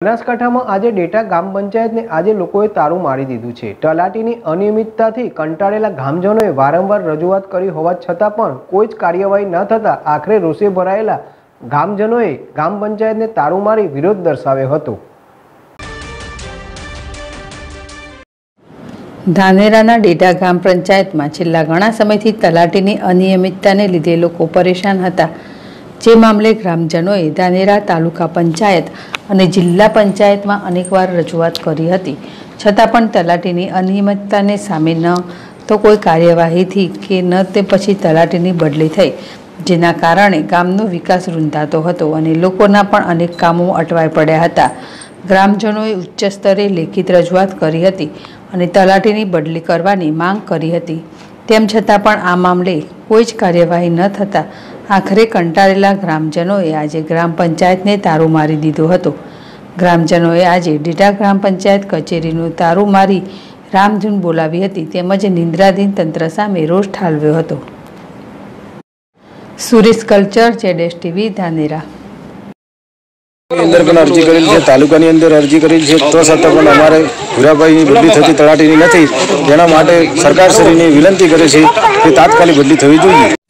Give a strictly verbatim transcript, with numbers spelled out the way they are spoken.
બનાસકાંઠામાં આજે ડેટા ગામ પંચાયતને આજે લોકોએ તારું મારી દીધું છે। તલાટીની અનિયમિતતાથી કંટાળેલા ગામજનોએ વારંવાર રજૂઆત કરી હોવા છતાં પણ કોઈ જ કાર્યવાહી ન થતાં આખરે રોષે ભરાયેલા ગામજનોએ ગામ પંચાયતને તારું મારી વિરોધ દર્શાવ્યો હતો। ધાનેરાના ડેટા ગામ પંચાયતમાં છેલ્લા ઘણા સમયથી તલાટીની અનિયમિતતાને લીધે લોકો પરેશાન હતા, જે મામલે ગ્રામજનોએ ધાનેરા તાલુકા પંચાયત અને જિલ્લા પંચાયતમાં અનેકવાર રજૂઆત કરી હતી, છતાં પણ તલાટીની અનિયમિતતાને સામે ન તો કોઈ કાર્યવાહીથી કે ન તે પછી તલાટીની બદલી થઈ, જેના કારણે ગામનો વિકાસ રૂંધાતો હતો અને લોકોના પણ અનેક કામો અટવાઈ પડ્યા હતા। ગ્રામજનોએ ઉચ્ચ સ્તરે લેખિત રજૂઆત કરી હતી અને તલાટીની બદલી કરવાની માંગ કરી હતી, તેમ છતાં પણ આ મામલે કોઈ જ કાર્યવાહી ન થતાં આખરે કંટાળેલા ગ્રામજનોએ આજે ગ્રામ પંચાયતને તારું મારી દીધો હતો। ગ્રામજનોએ આજે ડેટા ગ્રામ પંચાયત કચેરીનું તારું મારી રામધૂન બોલાવી હતી, તેમજ નિંદ્રાધીન તંત્ર સામે રોષ ઠાલવ્યો હતો। સુરેશ કલ્ચર, જેડેશ ટીવી, ધાનેરા। अंदर पण अरजी करेल છે, તાલુકાની અંદર અરજી કરેલ છે, તો છતાં પણ અમારે ભૂરાભાઈની બદલી થતી તલાટીની નથી, તેના માટે સરકારશ્રીને વિનંતી કરે છે કે તાત્કાલિક બદલી થવી જોઈએ।